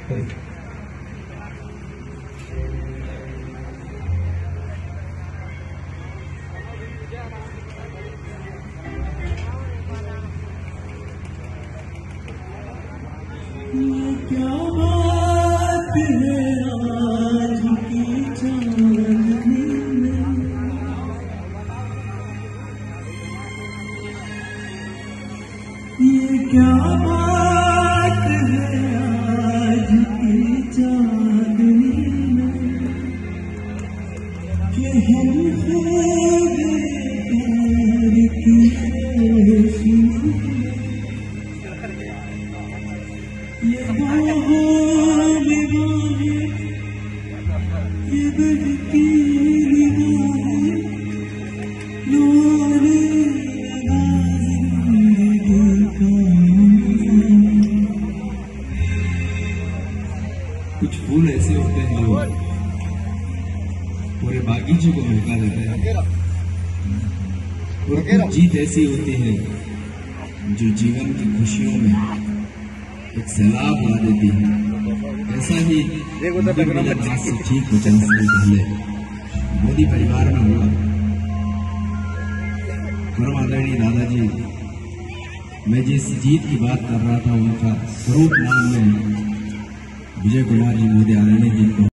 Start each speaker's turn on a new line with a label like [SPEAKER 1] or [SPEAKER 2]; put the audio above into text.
[SPEAKER 1] क्या बात है आज की चांदनी में, ये क्या बात है आज की चांदनी में, कि हम प्यार की रोशनी, ये बहती निगाहें रोने लगा जिंदगी का। कुछ फूल ऐसे होते हैं जो पूरे बागीचे को महका देते हैं, और कुछ जीत ऐसी होती है जो जीवन की खुशियों में एक सैलाब ला देती है। ऐसा ही आज से ठीक 50 साल पहले मोदी परिवार में हुआ। परम आदरणीय दादाजी, मैं जिस जीत की बात कर रहा था उनका स्वरूप नाम में विजय कुमार जी मोदी आदरणीय जी को